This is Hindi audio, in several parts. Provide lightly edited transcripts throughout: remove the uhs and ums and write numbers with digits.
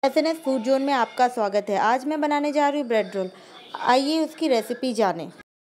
एसएनएस फूड जोन में आपका स्वागत है। आज मैं बनाने जा रही हूँ ब्रेड रोल। आइए उसकी रेसिपी जानें।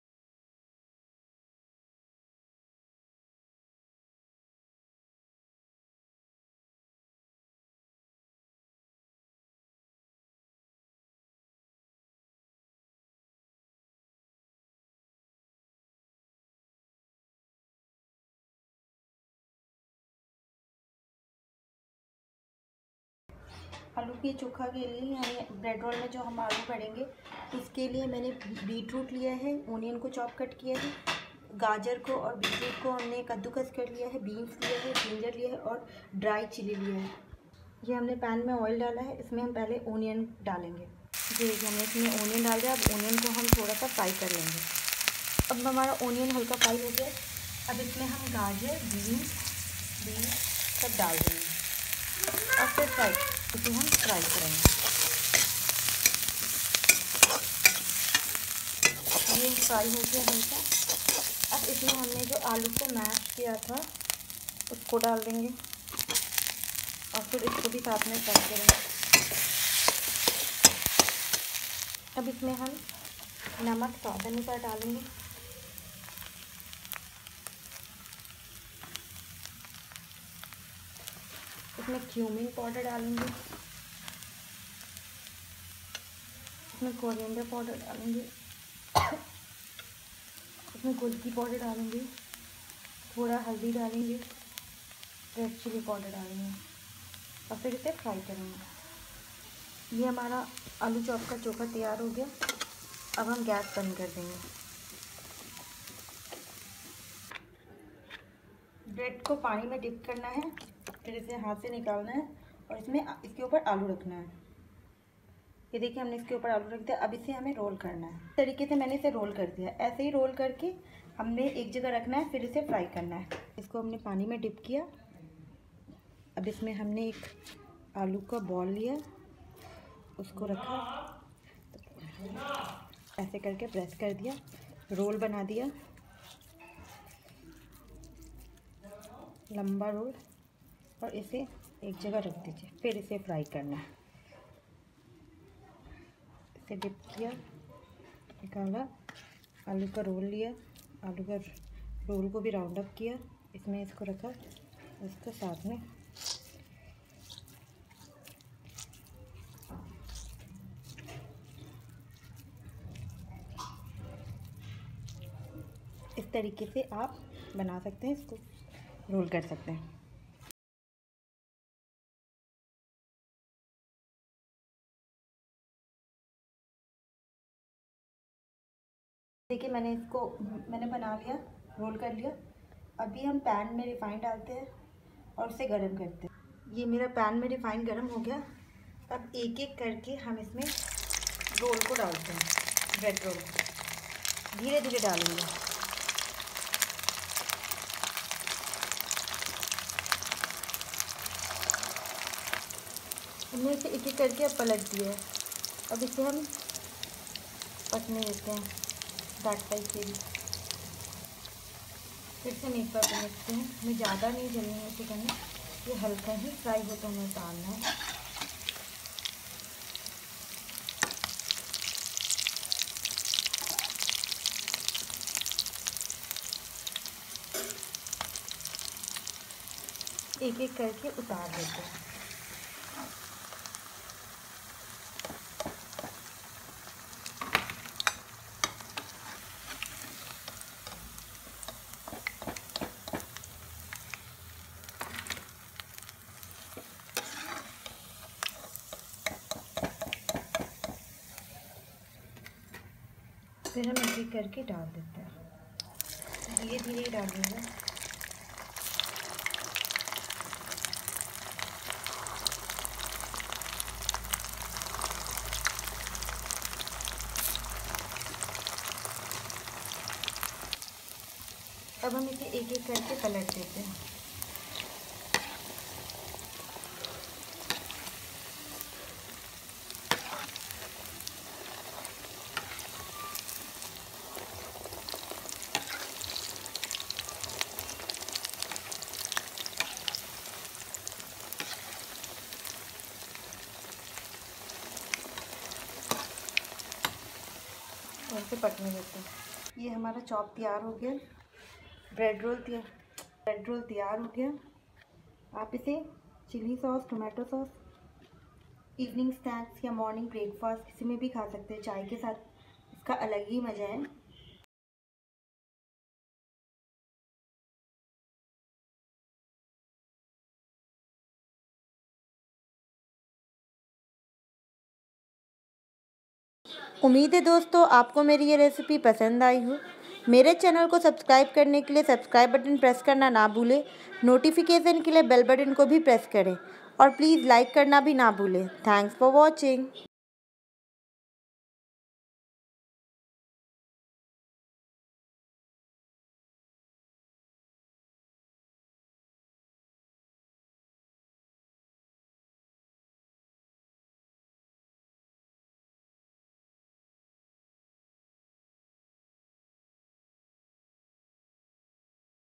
आलू के चोखा के लिए हमें ब्रेड रोल में जो हम आलू पड़ेंगे उसके लिए मैंने बीट रूट लिया है, ओनियन को चॉप कट किया है, गाजर को और बीट रूट को हमने कद्दूकस कर लिया है, बीन्स लिया है, जिंजर लिया है और ड्राई चिली लिया है। ये हमने पैन में ऑयल डाला है, इसमें हम पहले ओनियन डालेंगे। देखिए हमने इसमें ओनियन डाल दिया। अब ओनियन को हम थोड़ा सा फ्राई कर लेंगे। अब हमारा ओनियन हल्का फ्राई हो गया। अब इसमें हम गाजर, बीन्स सब डाल देंगे और फिर इसे हम फ्राई करेंगे। ये फ्राई हो गया हल्का। अब इसमें हमने जो आलू को मैश किया था उसको डाल देंगे और फिर इसको भी साथ में फ्राई करेंगे। अब इसमें हम नमक स्वाद अनुसार डालेंगे। इसमें क्यूमिन पाउडर डालेंगे, इसमें कोरिएंडर पाउडर डालेंगे, इसमें गोलकी पाउडर डालेंगे, थोड़ा हल्दी डालेंगे, रेड चिली पाउडर डालेंगे और फिर इसे फ्राई करेंगे। ये हमारा आलू चॉप का चोखा तैयार हो गया। अब हम गैस बंद कर देंगे। ब्रेड को पानी में डिप करना है, फिर इसे हाथ से निकालना है और इसके ऊपर आलू रखना है। ये देखिए हमने इसके ऊपर आलू रख दिया। अब इसे हमें रोल करना है। इस तरीके से मैंने इसे रोल कर दिया। ऐसे ही रोल करके हमने एक जगह रखना है, फिर इसे फ्राई करना है। इसको हमने पानी में डिप किया। अब इसमें हमने एक आलू का बॉल लिया, उसको रखा, ऐसे करके प्रेस कर दिया, रोल बना दिया, लंबा रोल, और इसे एक जगह रख दीजिए। फिर इसे फ्राई करना है। इसे डिप किया, निकाला, आलू का रोल लिया, आलू का रोल को भी राउंड अप किया, इसमें इसको रखा, इसको साथ में इस तरीके से आप बना सकते हैं, इसको रोल कर सकते हैं। देखिए मैंने बना लिया, रोल कर लिया। अभी हम पैन में रिफाइंड डालते हैं और उसे गर्म करते हैं। ये मेरा पैन में रिफाइंड गर्म हो गया। अब एक एक करके हम इसमें रोल को डालते हैं। ब्रेड रोल धीरे धीरे डालेंगे। हमने इसे एक एक करके अब पलट दिया है। अब इसे हम पकने देते हैं बैक साइड से भी। फिर से एक बार पलटते हैं। हमें ज़्यादा नहीं जलनी है इसे करना, ये हल्का ही फ्राई हो तो हमें उतारना है। एक एक करके उतार देते हैं। फिर हम एक एक करके डाल देते हैं, धीरे धीरे डालेंगे। अब हम इसे एक एक करके पलट देते हैं। से पकने देते हैं। ये हमारा चॉप तैयार हो गया, ब्रेड रोल तैयार हो गया। आप इसे chilli sauce, tomato sauce, evening snacks या मॉर्निंग ब्रेकफास्ट किसी में भी खा सकते हैं। चाय के साथ इसका अलग ही मज़ा है। उम्मीद है दोस्तों आपको मेरी ये रेसिपी पसंद आई हो। मेरे चैनल को सब्सक्राइब करने के लिए सब्सक्राइब बटन प्रेस करना ना भूलें। नोटिफिकेशन के लिए बेल बटन को भी प्रेस करें और प्लीज़ लाइक करना भी ना भूलें। Thanks for watching.